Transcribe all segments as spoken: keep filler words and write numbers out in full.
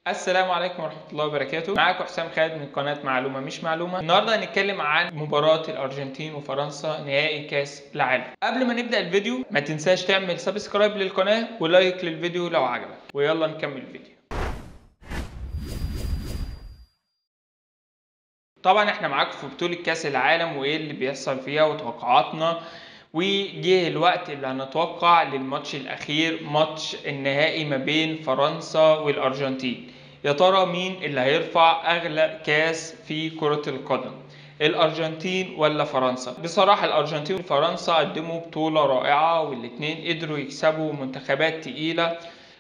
السلام عليكم ورحمة الله وبركاته. معاكم حسام خالد من قناة معلومة مش معلومة. النهاردة هنتكلم عن مباراة الأرجنتين وفرنسا نهائي كأس العالم. قبل ما نبدأ الفيديو ما تنساش تعمل سبسكرايب للقناة ولايك للفيديو لو عجبك، ويلا نكمل الفيديو. طبعا احنا معاكم في بطولة كأس العالم وايه اللي بيحصل فيها وتوقعاتنا، وجه الوقت اللي هنتوقع للماتش الأخير، ماتش النهائي ما بين فرنسا والأرجنتين. يا ترى مين اللي هيرفع أغلى كاس في كرة القدم؟ الأرجنتين ولا فرنسا؟ بصراحة الأرجنتين وفرنسا قدموا بطولة رائعة، والاتنين قدروا يكسبوا منتخبات تقيلة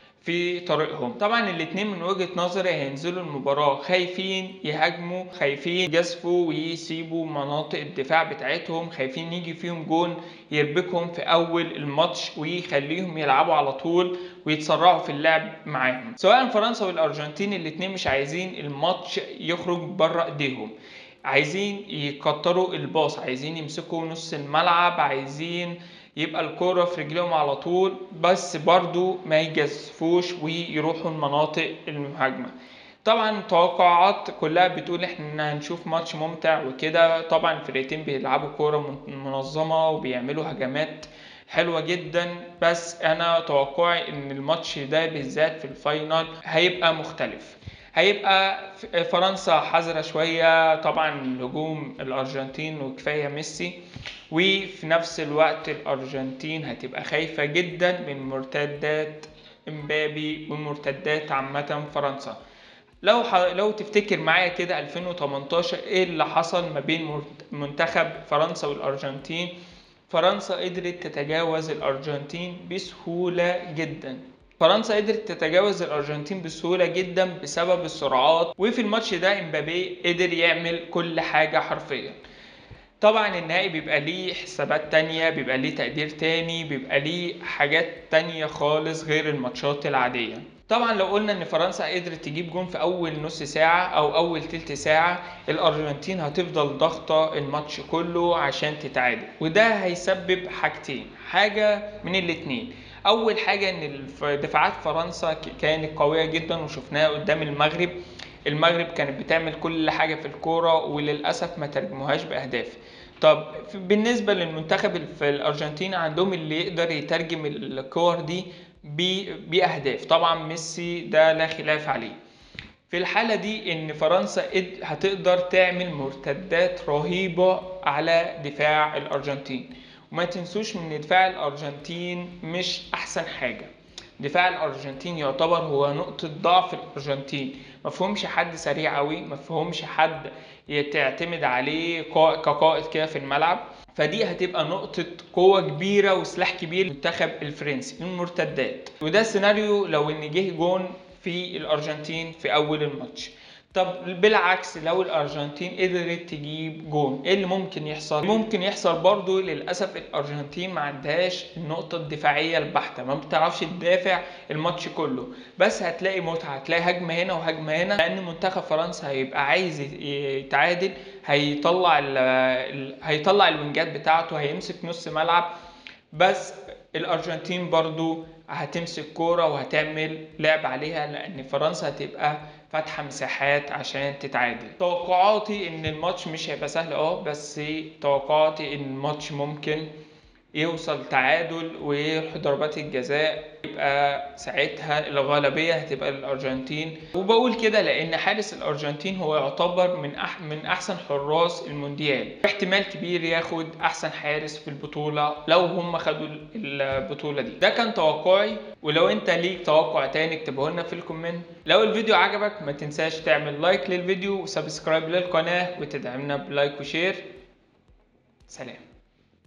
في طريقهم. طبعا الاتنين من وجهة نظري هينزلوا المباراة خايفين يهاجموا، خايفين يجازفوا ويسيبوا مناطق الدفاع بتاعتهم، خايفين يجي فيهم جون يربكهم في اول الماتش ويخليهم يلعبوا على طول ويتسرعوا في اللعب معاهم. سواء فرنسا والارجنتين الاتنين مش عايزين الماتش يخرج بره ايديهم، عايزين يكتروا الباص، عايزين يمسكوا نص الملعب، عايزين يبقى الكرة في رجلهم على طول، بس برضو ما يجازفوش ويروحوا المناطق المهاجمة. طبعا التوقعات كلها بتقول احنا هنشوف ماتش ممتع وكده. طبعا الفرقتين بيلعبوا كورة منظمة وبيعملوا هجمات حلوة جدا، بس انا توقعي ان الماتش ده بالذات في الفاينل هيبقى مختلف. هيبقى فرنسا حذرة شوية طبعا هجوم الأرجنتين وكفاية ميسي، وفي نفس الوقت الأرجنتين هتبقى خايفة جدا من مرتدات امبابي ومرتدات عامة فرنسا. لو ح... لو تفتكر معايا كده ألفين وتمنتاشر ايه اللي حصل ما بين منتخب فرنسا والأرجنتين؟ فرنسا قدرت تتجاوز الأرجنتين بسهولة جدا. فرنسا قدرت تتجاوز الارجنتين بسهوله جدا بسبب السرعات، وفي الماتش ده امبابي قدر يعمل كل حاجه حرفيا. طبعا النهائي بيبقى ليه حسابات تانية، بيبقى ليه تقدير تاني، بيبقى ليه حاجات تانية خالص غير الماتشات العادية. طبعا لو قلنا ان فرنسا قدرت تجيب جون في اول نص ساعة او اول تلت ساعة، الارجنتين هتفضل ضغطة الماتش كله عشان تتعادل، وده هيسبب حاجتين، حاجة من الاتنين. اول حاجة ان دفاعات فرنسا كانت قوية جدا وشفناها قدام المغرب. المغرب كانت بتعمل كل حاجة في الكورة وللأسف ما ترجموهاش بأهداف. طب بالنسبة للمنتخب في الأرجنتين عندهم اللي يقدر يترجم الكور دي بأهداف، طبعا ميسي ده لا خلاف عليه. في الحالة دي ان فرنسا هتقدر تعمل مرتدات رهيبة على دفاع الأرجنتين. وما تنسوش ان دفاع الأرجنتين مش أحسن حاجة. دفاع الارجنتين يعتبر هو نقطة ضعف الارجنتين، مفهومش حد سريع قوي، مفهومش حد تعتمد عليه كقائد كده في الملعب. فدي هتبقى نقطة قوة كبيرة وسلاح كبير للمنتخب الفرنسي، المرتدات. وده السيناريو لو ان جه جون في الارجنتين في اول الماتش. طب بالعكس لو الارجنتين قدرت تجيب جون ايه اللي ممكن يحصل؟ ممكن يحصل برضو للاسف الارجنتين ما عندهاش النقطه الدفاعيه البحته، ما بتعرفش تدافع الماتش كله، بس هتلاقي متعه، هتلاقي هجمه هنا وهجمه هنا، لان منتخب فرنسا هيبقى عايز يتعادل، هيطلع ال هيطلع الوينجات بتاعته، هيمسك نص ملعب. بس الارجنتين برضو هتمسك كوره وهتعمل لعب عليها، لان فرنسا هتبقى فاتحه مساحات عشان تتعادل. توقعاتي ان الماتش مش هيبقى سهل اه بس توقعاتي ان الماتش ممكن يوصل تعادل ويروح ضربات الجزاء، يبقى ساعتها الغالبيه هتبقى للارجنتين. وبقول كده لان حارس الارجنتين هو يعتبر من أح من احسن حراس المونديال، احتمال كبير ياخد احسن حارس في البطوله لو هم خدوا البطوله دي. ده كان توقعي، ولو انت ليك توقع تاني اكتبه لنا في الكومنت. لو الفيديو عجبك ما تنساش تعمل لايك للفيديو وسبسكرايب للقناه وتدعمنا بلايك وشير. سلام.